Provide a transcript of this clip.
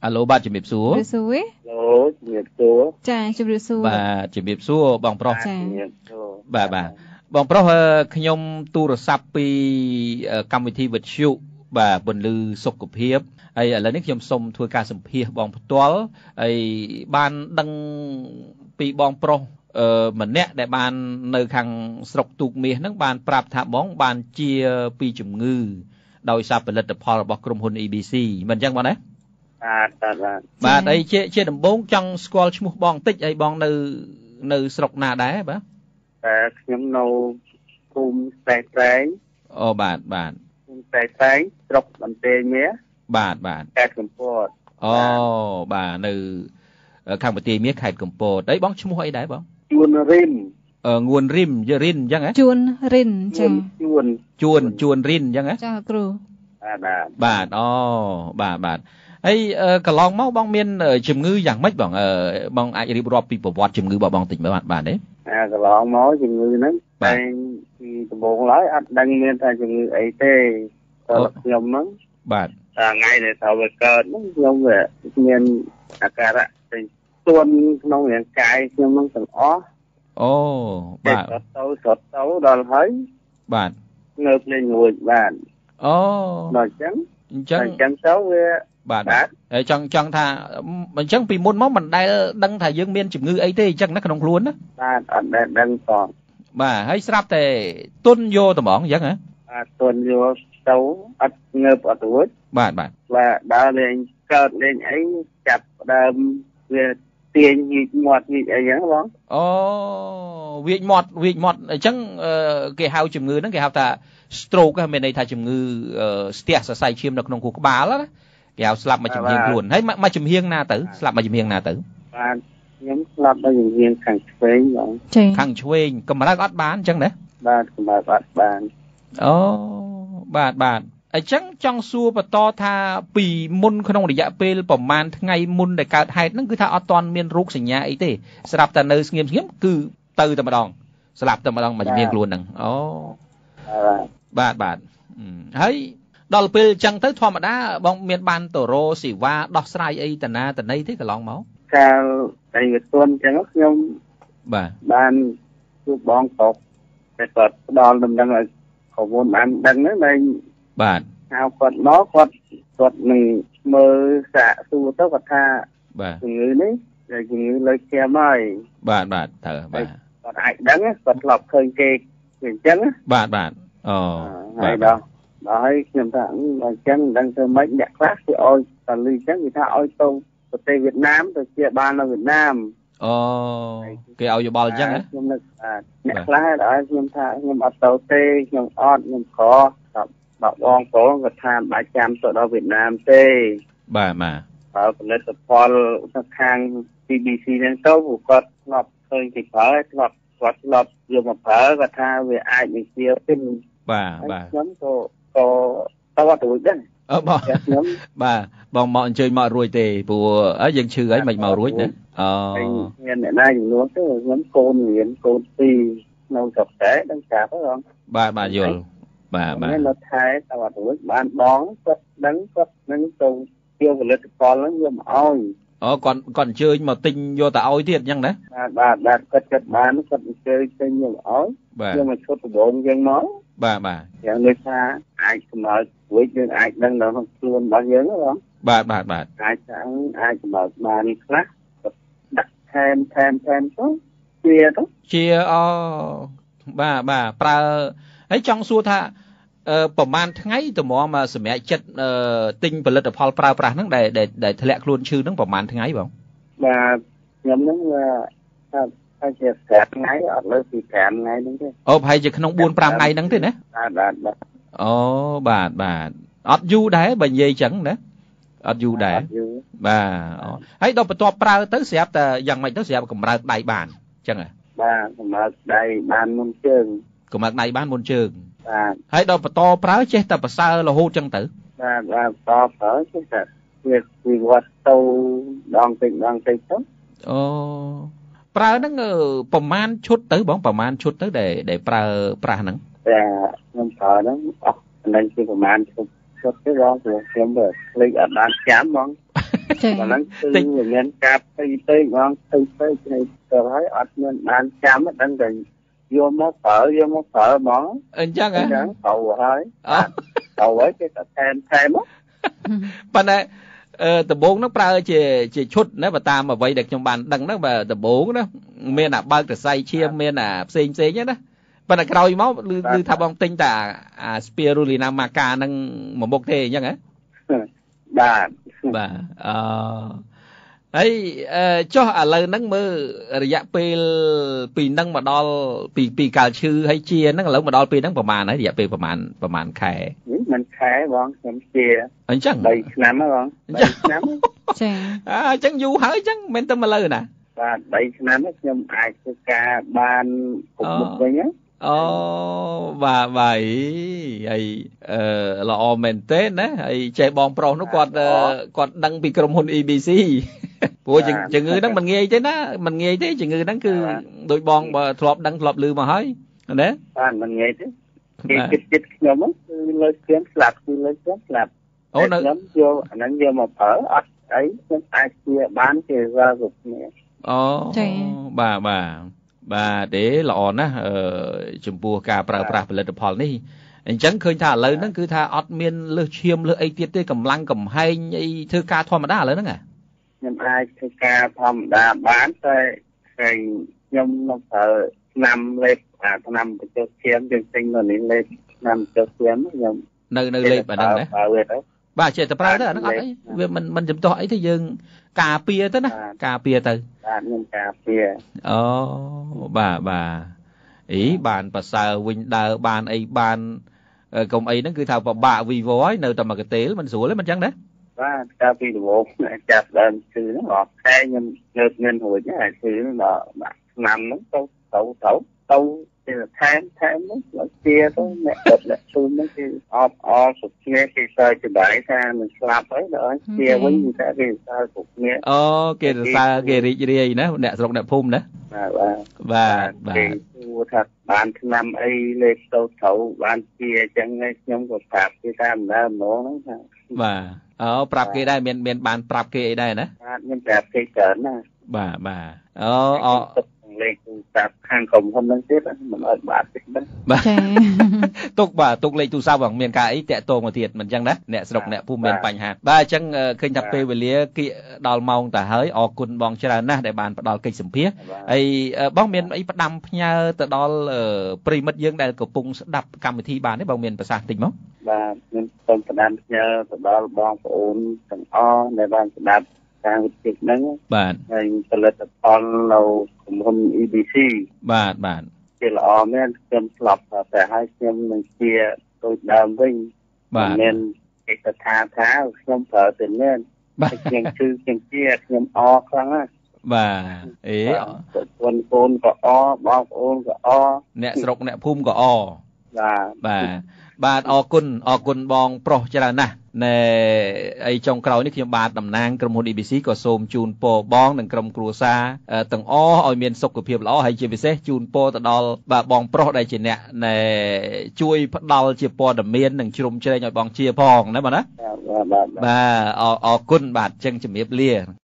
alo បាទជំរាបសួរសួរ Alo ជំរាបសួរចាជំរាបសួរបាទជំរាបសួរបងប្រុសចាបាទបងប្រុសខ្ញុំទូរស័ព្ទពីកម្មវិធីវិទ្យុបាទពន្លឺសុខភាពហើយឥឡូវនេះខ្ញុំសូមធ្វើការសម្ភាសបងផ្ទាល់ហើយបានដឹងពីបងប្រុសម្នាក់ដែលបាននៅខាងស្រុកទូកមាសហ្នឹងបានប្រាប់ថាបងបានជាពីជំងឺដោយសារផលិតផលរបស់ក្រុមហ៊ុន EBC មិនអញ្ចឹងបងណាបាទអីជាដំបូងចង់ស្គាល់ឈ្មោះបងតិចអីបងនៅស្រុកណាដែរបាទតែខ្ញុំនៅភូមិតែត្រែងអូបាទភូមិតែត្រែងស្រុកបន្ទាយមាសបាទខេត្តកំពតអូបាទនៅខាងបន្ទាយមាសខេត្តកំពតអីបងឈ្មោះអីដែរបងជួនរិនងួនរិមរិនអញ្ចឹងហ៎ជួនរិនចាជួនរិនអញ្ចឹងហ៎ចាគ្រូបាទអូបាទហើយកន្លងមកបងមានជំងឺយ៉ាងម៉េចបងអាចរៀបរាប់ពីប្រវត្តិជំងឺរបស់បងតិចបាទទេកន្លងមកជំងឺហ្នឹងតែពីដំបូងឡើយអត់ដឹងមានថាជំងឺអីទេតែខ្ញុំហ្នឹងបាទថ្ងៃដែលត្រូវវាកើតហ្នឹងខ្ញុំវាមានអាការៈផ្សេងទួនក្នុងរាងកាយខ្ញុំហ្នឹងទាំងអស់អូបាទស្រុតទៅដល់ហើយបាទនៅភ្លេងរួចបាទអូដល់អញ្ចឹងទៅវាបាទហើយចង់ថាអញ្ចឹងពីមុនមកមិនដែលដឹងថាយើងមានជំងឺអីទេអញ្ចឹងណាក្នុងខ្លួនណាបាទអត់ដែលដឹងផងបាទហើយស្រាប់តែទុនយកត្មងអញ្ចឹងហ៎បាទទុនយកទៅអត់ងើបអត់រួចបាទដល់លេងកើតលេងអីចាប់ដើមវាទាញញីមាត់ញីអីចឹងបងអូវាចមាត់អញ្ចឹងគេហៅជំងឺហ្នឹងគេហៅថា stroke មានន័យថាជំងឺស្ទះសរសៃឈាមនៅក្នុងខួរក្បាលណាគេហៅស្លាប់មួយចំហៀងខ្លួនហើយមួយចំហៀងណាទៅស្លាប់មួយចំហៀងណាទៅបាទខ្ញុំស្លាប់មួយចំហៀងខាងឆ្វេងបងខាងឆ្វេងកម្រើកអត់បានអញ្ចឹងណាបាទកម្រើកអត់បានអូបាទអញ្ចឹងចង់សួរបន្តថាពីមុនក្នុងរយៈពេលប្រហែលថ្ងៃមុនដែលកើតហេតុហ្នឹងគឺថាអត់ទាន់មានរោគសញ្ញាអីទេស្រាប់តែនៅស្ងៀមគឺទៅតែម្ដងស្លាប់តែម្ដងមួយចំហៀងខ្លួនហ្នឹងអូបាទហើយដល់ពេលអញ្ចឹងទៅធម្មតាបងមានបានទៅរកសេវាដោះស្រាយអីតាណាតណីទេកន្លងមកកាលតែវាទន់អញ្ចឹងខ្ញុំបាទបានជួបបងប្រុសតែគាត់ផ្ដល់ដំណឹងឲ្យข้อมูลបានដឹងហ្នឹងតែបាទហៅគាត់មកគាត់នឹងមើលសាកសួរទៅគាត់ថាបាទជំងឺនេះជាជំងឺលើឈាមហើយបាទត្រូវបាទគាត់អាចដឹងគាត់ធ្លាប់ឃើញគេអញ្ចឹងបាទអូហើយដល់ហើយខ្ញុំថាអញ្ចឹងដឹងទៅម៉េចអ្នកខ្លះគេឲ្យតលីអញ្ចឹងគេថាឲ្យទៅប្រទេសវៀតណាមទៅជាបាននៅវៀតណាមអូគេឲ្យយោបល់អញ្ចឹងហ៎ខ្ញុំនឹកអ្នកខ្លះដល់ខ្ញុំថាខ្ញុំអត់ទៅទេខ្ញុំអត់ខ្ញុំខដល់បងប្អូនគាត់ថាបាច់ចាំទៅដល់វៀតណាមទេបាទបើផលិតផលទៅខាង EBC ហ្នឹងទៅគាត់ធ្លាប់ឃើញគេប្រើគាត់ធ្លាប់យកមកប្រើគាត់ថាវាអាចនឹងជាពេញបាទខ្ញុំក៏តើអត់រួចដែរបងខ្ញុំបាទបងមកអញ្ជើញមករួចទេព្រោះយើងឈឺហើយមិនមករួចណាមានអ្នកណាជំនួសទៅខ្ញុំកូនរៀនកូនពីរនៅស្រុកតែដឹងចាប់ហ៎បងបាទយល់បាទនៅថែតើអត់រួចបានបងគាត់ដឹងគាត់នឹងទៅជាផលិតផលហ្នឹងយកមកឲ្យអូគាត់អញ្ជើញមកទិញយកទៅឲ្យទៀតអញ្ចឹងណាបាទគាត់បានគាត់អញ្ជើញទិញយកមកឲ្យយកមកឈុតដំបងយើងមកបាទយ៉ាងនេះថាអាចសម្រាប់រួចយើងអាចដឹងដល់ខ្លួនរបស់យើងហ៎បងបាទអាចសម្រាប់បានខ្លះដាក់ថែមទៅជាអូបាទប្រើហើយចង់សួរថាប្រហែលថ្ងៃតើមកសម្រាប់ចិត្តទិញផលិតផលប្រើប្រាស់ហ្នឹងដែលធ្លាក់ខ្លួនឈឺហ្នឹងប្រហែលថ្ងៃបងបាទខ្ញុំហ្នឹងថាជា5ថ្ងៃអត់លើពី5ថ្ងៃហ្នឹងទេអូប្រហែលជាក្នុង 4-5 ថ្ងៃហ្នឹងទេណាបាទអូបាទអត់យូរដែរបើនិយាយចឹងណាអត់យូរដែរបាទហើយដល់បន្ទាប់ប្រើទៅស្រាប់តែយ៉ាងម៉េចទៅស្រាប់កម្រើកដៃបានចឹងហ៎បាទកម្រើកដៃបានមុនជើងកម្រើកដៃបានមុនជើងបាទហើយដល់បន្តប្រើចេះតែប្រសើររហូតចឹងទៅបាទប្រើចេះតែវាវត្តទៅដងតិចទៅអូប្រើហ្នឹងប្រមាណឈុតទៅបងប្រមាណឈុតទៅដែលប្រើប្រាស់ហ្នឹងតែខ្ញុំប្រើហ្នឹងអស់នឹងជាប្រមាណឈុតទេបងព្រោះខ្ញុំលេខអត់បានចាំហ្មង còn nó từ miền cạp tới ngon tới rồi ở miền Nam chăm đang gần vô món phở món anh chắc hả cầu hơi cầu ấy cái thêm á bạn này tập bốn nó pra chỉ chút nếu mà ta mà vậy được trong bàn đằng đó mà tập bốn đó miền là bao cái say chia miền là xinh nhé đó bạn này cái máu lưu tháp bong tinh ta spirulina maca năng một thế nhá hả bà ấy cho lời nâng mơ dạ pi nâng mà đo pi cà chư hay chia nâng lớn mà đo pi nângประมาณ ấy dạ piประมาณแค่มันแค่บ้องมันเชียอันจัง 3 năm áบ้อง3 năm จังอยู่หายจังmen tâm mà lời nè 3 nămខ្ញុំអាចធ្វើការបានគ្រប់មុខវិញណា và vậy ấy là mình tết đấy ấy chạy bóng pro nó còn đăng bị cầm hôn EBC của chừng người đó mình nghe thế đó mình nghe thế chừng người đó cứ đội bóng và thọp đăng thọp lư mà hỏi đấy mình nghe thế cái nhóm lời kiếm slap nhóm vô nó vô mà phở ấy ai chia bán thì ra dục nè bà để lọนะchùm bùa cà praผลิตภัณฑ์นี่อันจังเคยถ่าเลยนั่นคือถ่าออดเมียนเลือเชียมเลือไอเตี้ยกำลังกำให้ไอเธอกาธรรมดาเลยนั่นไงยังไอเธอกาธรรมดาบ้านไปเคยยมน้องเธอนำเล็บนำไปเจอเชียมจริงๆตอนนี้เล็บนำเจอเชียมยม nơiเล็บแบบนั้นนะbà chạy tập ra đó nó ấy mình chụp to ấy thì dừng cà pia tới nè cà pia từ cà pia bà ý bàn bà sờ win đờ bàn ấy bàn công ấy nó cứ thao bà vì vói nơi tầm mà cái tế mình sủa lấy mình chăng đấy cà pia đồ chặt lên từ nó ngọt khai nhưng ngân hồi cái này từ nó nằm nó tâu thì là thêm nó chia thôi mẹ đập lại xương nó thì sụp nghe thì sơi thì đẩy ra mình slap ấy rồi chia với người ta thì sao sụp nghe kìa sao kìa gì nữa nè sọc nè phun nữa và thật bạn năm ấy lên thấu bạn chia chẳng ngay nhóm của Pháp thì ta đã nó và Pháp kia đây miền bạn Pháp kia đây nè miền Pháp kia cỡ nè bà lên tập hàng cùng hôm nay tiếp mình ở bạn đó tục lên tu sao bằng miền cái tệ tô mà thiệt mình chăng đấy nè sọc nè phun miền bành hạt ba chăng khơi tập về lia kia đào mong ta hỡiคุณบองชรานะได้บานดอลកិច្ចសម្ភារไอ้บ้องមានអីផ្ដាំផ្ញើទៅដល់ប្រិមិត្តយើងដែលកំពុងស្ដាប់កម្មវិធីបានទេបងមានប្រសាសន៍តិចមកបាទខ្ញុំសូមផ្ដាំផ្ញើទៅដល់បងប្អូនទាំងអស់ដែលបានស្ដាប់ការវិទ្យុហ្នឹងបាទហើយផលិតផលនៅក្រុមហ៊ុន EBC បាទជាល្អមែនខ្ញុំស្លាប់តែឲ្យខ្ញុំនឹងជាដូចដើមវិញមានឯកថាខ្ញុំប្រើទៅមែនខ្ញុំគឺខ្ញុំជាខ្ញុំខ្លាំងណាស់បាទអេបងប្អូនក៏បងប្អូនក៏អ្នកស្រុកអ្នកភូមិក៏បាទបាទអរគុណបងប្រុសច្រើនណាស់ណែអីចុងក្រោយនេះខ្ញុំបាទតំណាងក្រុមហ៊ុន EBC ក៏សូមជូនពរបងនិងក្រុមគ្រួសារទាំងអស់ឲ្យមានសុខភាពល្អហើយជាពិសេសជូនពរទៅដល់បាទបងប្រុសដែលជាអ្នកណែជួយផ្ដល់ជាព័ត៌មាននិងជ្រុំជ្រែងឲ្យបងជាផងណាបងណាបាទអរគុណបាទចឹងជំរាបលា